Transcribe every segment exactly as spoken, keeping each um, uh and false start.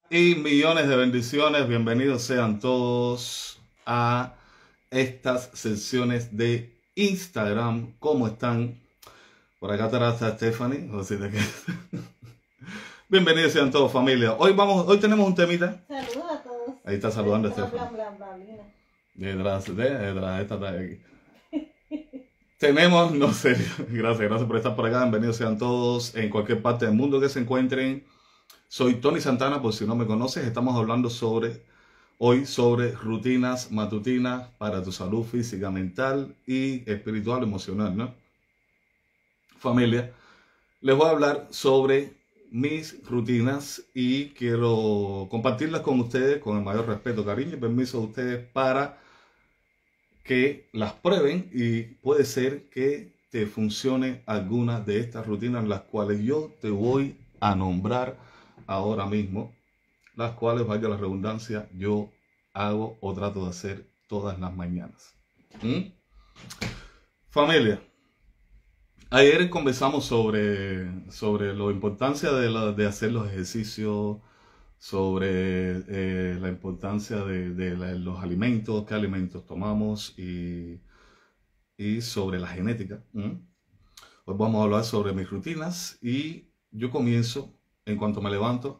Y millones de bendiciones, bienvenidos sean todos a estas sesiones de Instagram. ¿Cómo están? Por acá atrás está Stephanie. O sea, que... bienvenidos sean todos, familia. Hoy vamos, hoy tenemos un temita. Saludos a todos. Ahí está saludando a Bla, Stephanie. bla, bla, bla, bla. Detrás de, detrás, esta está aquí. Tenemos, no sé, gracias, gracias por estar por acá. Bienvenidos sean todos en cualquier parte del mundo que se encuentren. Soy Tony Santana, por si no me conoces. Estamos hablando sobre, hoy sobre rutinas matutinas para tu salud física, mental y espiritual, emocional, ¿no? Familia, les voy a hablar sobre mis rutinas y quiero compartirlas con ustedes con el mayor respeto, cariño y permiso de ustedes para que las prueben y puede ser que te funcione alguna de estas rutinas, las cuales yo te voy a nombrar ahora mismo, las cuales, valga la redundancia, yo hago o trato de hacer todas las mañanas. ¿Mm? Familia, ayer conversamos sobre, sobre la importancia de, la, de hacer los ejercicios, sobre eh, la importancia de, de la, los alimentos, qué alimentos tomamos y, y sobre la genética. ¿Mm? Hoy vamos a hablar sobre mis rutinas y yo comienzo en cuanto me levanto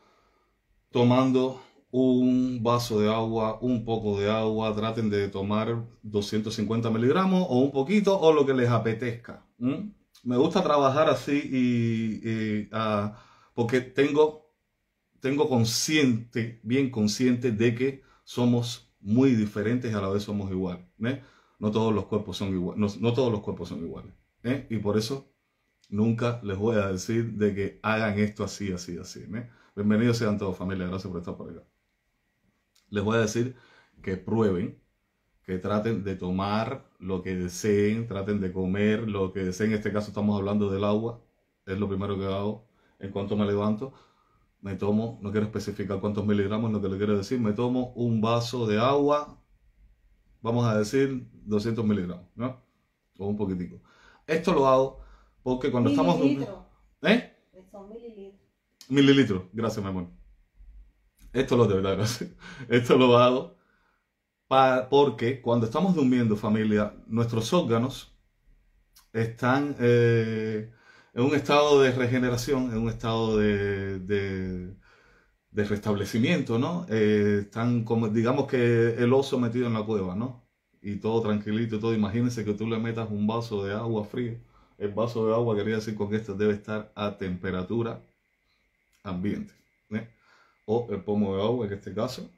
tomando un vaso de agua, un poco de agua. Traten de tomar doscientos cincuenta miligramos o un poquito o lo que les apetezca. ¿Mm? Me gusta trabajar así y, y uh, porque tengo, tengo consciente, bien consciente de que somos muy diferentes y a la vez somos iguales. ¿eh? No todos los cuerpos son iguales. No, no todos los cuerpos son iguales. ¿eh? Y por eso nunca les voy a decir de que hagan esto así, así, así. ¿eh? Bienvenidos sean todos, familia. Gracias por estar por acá. Les voy a decir que prueben, que traten de tomar lo que deseen, traten de comer lo que deseen. En este caso estamos hablando del agua. Es lo primero que hago en cuanto me levanto. Me tomo, no quiero especificar cuántos miligramos, lo que le quiero decir, me tomo un vaso de agua, vamos a decir doscientos miligramos, ¿no? O un poquitico. Esto lo hago porque cuando estamos... Mililitro. ¿Eh? Son mililitros. Mililitros, gracias, mi amor. Esto lo de verdad, gracias. Esto lo hago para, porque cuando estamos durmiendo, familia, nuestros órganos están eh, en un estado de regeneración, en un estado de, de, de restablecimiento, ¿no? Eh, están como, digamos que el oso metido en la cueva, ¿no? Y todo tranquilito, todo. Imagínense que tú le metas un vaso de agua fría. El vaso de agua, quería decir con que esto debe estar a temperatura ambiente, ¿eh? O el pomo de agua, en este caso,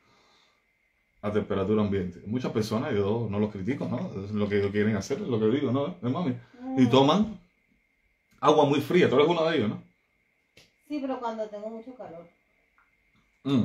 a temperatura ambiente. Muchas personas, yo no los critico, ¿no? Es lo que ellos quieren hacer, es lo que digo, ¿no? ¿Eh, mami? Y toman agua muy fría, tú eres uno de ellos, ¿no? Sí, pero cuando tengo mucho calor. Mm.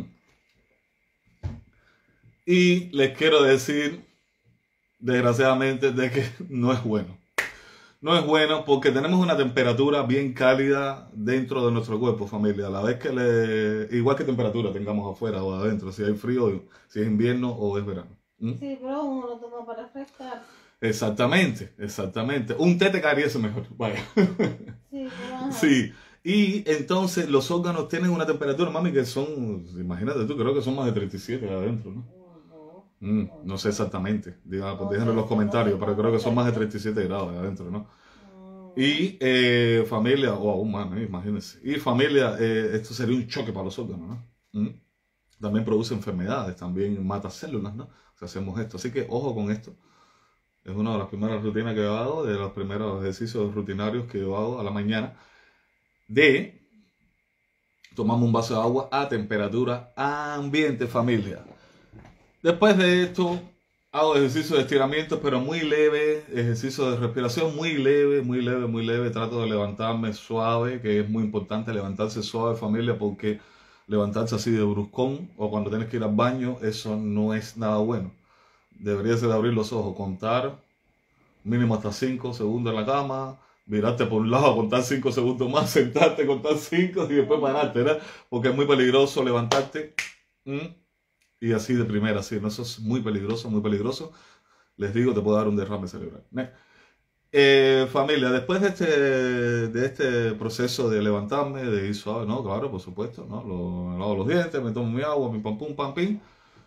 Y les quiero decir, desgraciadamente, de que no es bueno. No es bueno porque tenemos una temperatura bien cálida dentro de nuestro cuerpo, familia. A la vez que le... Igual que temperatura tengamos afuera o adentro, si hay frío, si es invierno o es verano. ¿Mm? Sí, pero uno lo toma para refrescar. Exactamente, exactamente. Un té te caería eso mejor. Vaya. Sí, pero ajá. Sí. Y entonces los órganos tienen una temperatura, mami, que son, imagínate tú, creo que son más de treinta y siete adentro, ¿no? No, Mm, no sé exactamente, digan, No déjenlo en sé, los yo no comentarios, sé pero cómo creo que son más de es. treinta y siete grados de adentro, ¿no? Mm. Y eh, familia, o aún más, ¿eh? Imagínense. Y familia, eh, esto sería un choque para los órganos, ¿no? Mm. También produce enfermedades, también mata células, ¿no? Si hacemos esto. Así que ojo con esto. Es una de las primeras rutinas que yo hago, de los primeros ejercicios rutinarios que yo hago a la mañana, de tomamos un vaso de agua a temperatura ambiente, familia. Después de esto, hago ejercicio de estiramiento, pero muy leve, ejercicio de respiración muy leve, muy leve, muy leve. Trato de levantarme suave, que es muy importante levantarse suave, familia, porque levantarse así de bruscón o cuando tienes que ir al baño, eso no es nada bueno. Deberías de abrir los ojos, contar mínimo hasta cinco segundos en la cama, mirarte por un lado, contar cinco segundos más, sentarte, contar cinco y después pararte, ¿verdad? Porque es muy peligroso levantarte ¿Mm? y así de primera, sí, ¿no? Eso es muy peligroso, muy peligroso. Les digo, te puede dar un derrame cerebral. ¿eh? Eh, familia, después de este, de este proceso de levantarme, de ir suave, ¿no? Claro, por supuesto, ¿no? Lo, me lavo los dientes, me tomo mi agua, mi pam pum, pam pim.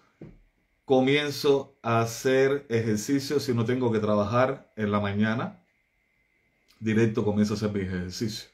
Comienzo a hacer ejercicio si no tengo que trabajar en la mañana. Directo comienzo a hacer mis ejercicios.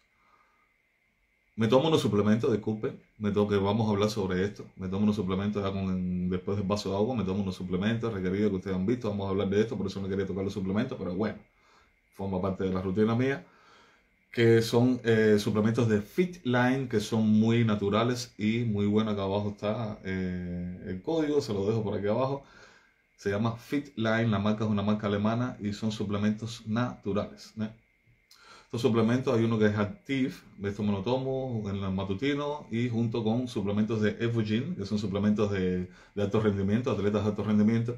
Me tomo unos suplementos, disculpen, me tomo que vamos a hablar sobre esto. Me tomo unos suplementos ya con, después del vaso de agua, me tomo unos suplementos requeridos que ustedes han visto. Vamos a hablar de esto, por eso no quería tocar los suplementos, pero bueno, forma parte de la rutina mía, que son eh, suplementos de Fitline, que son muy naturales y muy buenos. Acá abajo está eh, el código, se lo dejo por aquí abajo. Se llama Fitline, la marca es una marca alemana y son suplementos naturales, ¿no? Estos suplementos, hay uno que es Active, esto me lo tomo en el matutino y junto con suplementos de Evogene, que son suplementos de, de alto rendimiento, atletas de alto rendimiento,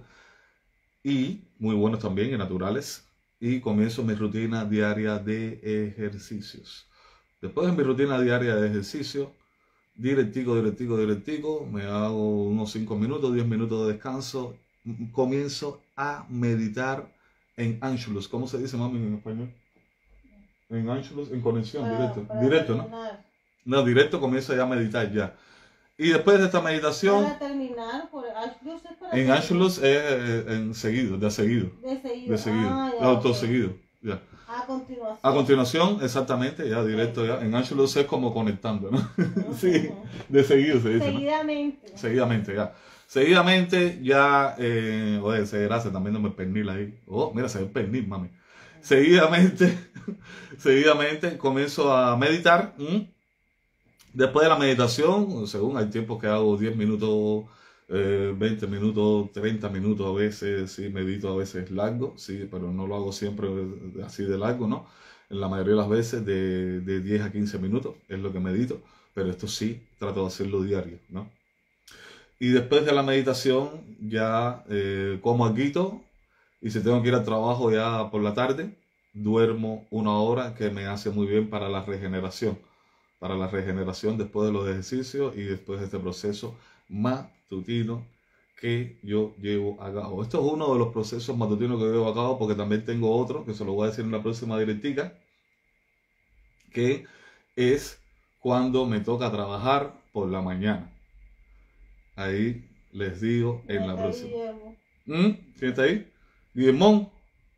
y muy buenos también y naturales. Y comienzo mi rutina diaria de ejercicios. Después de mi rutina diaria de ejercicio, directico, directico, directico, me hago unos cinco minutos, diez minutos de descanso, comienzo a meditar en Angelus. ¿Cómo se dice, mami, en español? En Angelus, en conexión, Para, directo. para Directo, ¿no? terminar. No, directo comienzo ya a meditar ya. Y después de esta meditación, Para terminar, por Angelus es para en terminar. Angelus es eh, en seguido, de a seguido. De seguido. De seguido. Ah, De ya, ok. autoseguido. Ya. A continuación. A continuación, exactamente, ya directo ya. En Angelus es como conectando, ¿no? Sí, de seguido se dice, ¿no? Seguidamente. Seguidamente, ya. Seguidamente, ya, eh, oye, se gracias, también no me pernil ahí. Oh, mira, se ve pernil, mami. Seguidamente, seguidamente comienzo a meditar. ¿m? Después de la meditación, según hay tiempos que hago diez minutos, eh, veinte minutos, treinta minutos a veces, sí, medito a veces largo, sí, pero no lo hago siempre así de largo, ¿no? En la mayoría de las veces de, de diez a quince minutos es lo que medito, pero esto sí, trato de hacerlo diario, ¿no? Y después de la meditación ya eh, como alguito y si tengo que ir al trabajo ya por la tarde, duermo una hora que me hace muy bien para la regeneración, para la regeneración después de los ejercicios y después de este proceso matutino que yo llevo a cabo. Esto es uno de los procesos matutinos que llevo a cabo porque también tengo otro que se lo voy a decir en la próxima directica, que es cuando me toca trabajar por la mañana. Ahí les digo en la Ahí, próxima. Guillermo. ¿Mm? ¿Quién está ahí? Guillermo.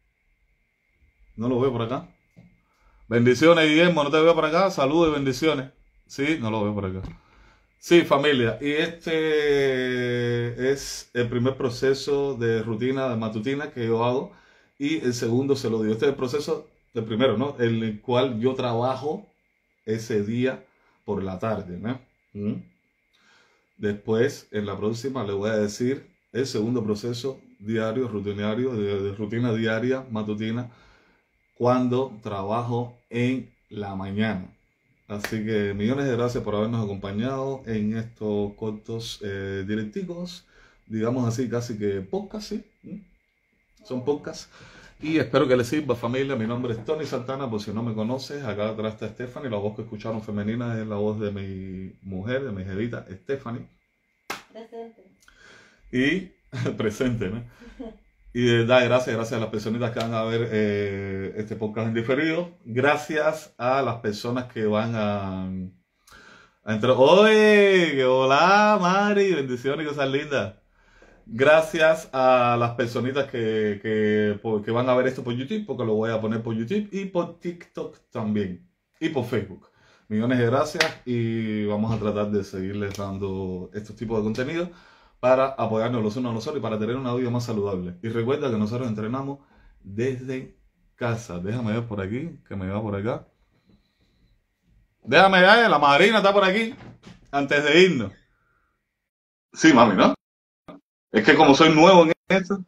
No lo veo por acá. Bendiciones, Guillermo. No te veo por acá. Saludos y bendiciones. Sí, no lo veo por acá. Sí, familia. Y este es el primer proceso de rutina de matutina que yo hago. Y el segundo se lo digo. Este es el proceso, el primero, ¿no? En el cual yo trabajo ese día por la tarde, ¿no? ¿Mm? Después, en la próxima, le voy a decir el segundo proceso diario, rutinario, de, de rutina diaria, matutina, cuando trabajo en la mañana. Así que millones de gracias por habernos acompañado en estos cortos eh, directicos, digamos así, casi que podcast, ¿sí? ¿Mm? Son podcasts. Y espero que les sirva, familia. Mi nombre es Tony Santana, por si no me conoces. Acá atrás está Stephanie. La voz que escucharon femenina es la voz de mi mujer, de mi jevita, Stephanie. Presente. Y presente, ¿no? Y de verdad, gracias, gracias a las personitas que van a ver eh, este podcast en diferido. Gracias a las personas que van a, a entrar. ¡Oye! ¡Que hola, Mari! Bendiciones y cosas lindas. Gracias a las personitas que, que, por- que van a ver esto por YouTube, porque lo voy a poner por YouTube y por TikTok también. Y por Facebook. Millones de gracias y vamos a tratar de seguirles dando estos tipos de contenido para apoyarnos los unos a los otros y para tener una vida más saludable. Y recuerda que nosotros entrenamos desde casa. Déjame ver por aquí, que me va por acá. Déjame ver, la madrina está por aquí, antes de irnos. Sí, mami, ¿no? Es que como soy nuevo en esto,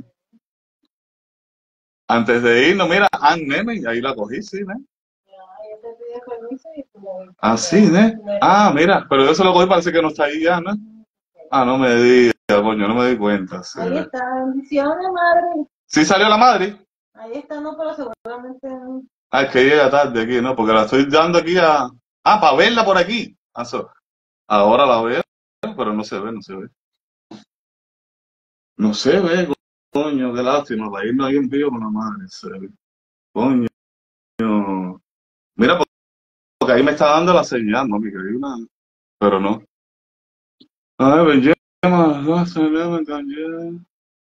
antes de irnos, mira, Ann Neme, ahí la cogí, sí, ¿no? Yo te pido permiso y tú me Ah, sí, ¿no? Ah, mira, pero yo se lo cogí, parece que no está ahí ya, ¿no? Ah, no me digas, coño, no me di cuenta. Sí, Ahí está, bendiciones, madre. ¿sí salió la madre? Ahí está, no, pero seguramente no. Ah, es que llega tarde aquí, ¿no? Porque la estoy dando aquí a... Ah, para verla por aquí. Ah, so- Ahora la veo, pero no se ve, no se ve. No se ve, coño, qué lástima, para irnos ahí en vivo con la madre, en serio. Coño. Mira, porque ahí me está dando la señal, mami, que hay una... Pero no. Ay, Benjama, no se le me cayó.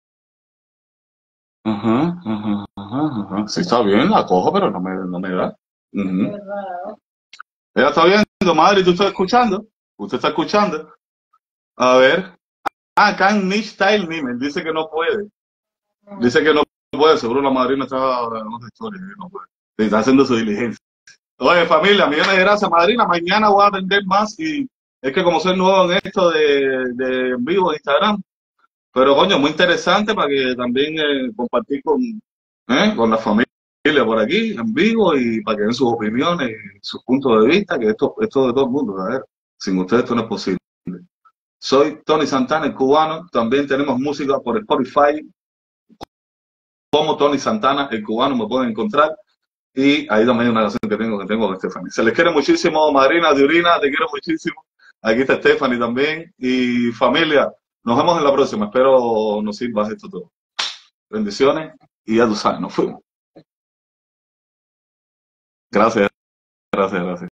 Ajá, ajá, ajá, ajá. Sí, está bien, la cojo, pero no me, no me da. Ujú. Es raro. Ella está viendo, madre, ¿y tú estás escuchando? ¿Usted está escuchando? A ver. Ah, can nicht teilnehmen. Dice que no puede. Dice que no puede. Seguro la madrina está en otra historia. Que no puede. Sí, está haciendo su diligencia. Oye, familia, millones de gracias, madrina. Mañana voy a atender más y es que como soy nuevo en esto de, de en vivo de Instagram, pero coño, muy interesante para que también eh, compartir con, eh, con la familia por aquí en vivo y para que den sus opiniones, sus puntos de vista, que esto, esto de todo el mundo, a ver, sin ustedes esto no es posible. Soy Tony Santana, el cubano. También tenemos música por Spotify, como Tony Santana, el cubano, me pueden encontrar. Y ahí también hay una canción que tengo que tengo con Stephanie. Se les quiere muchísimo, madrina de Urina, te quiero muchísimo. Aquí está Stephanie también. Y familia, nos vemos en la próxima. Espero nos sirva esto todo. Bendiciones y ya tú sabes, nos fuimos. Gracias, gracias, gracias.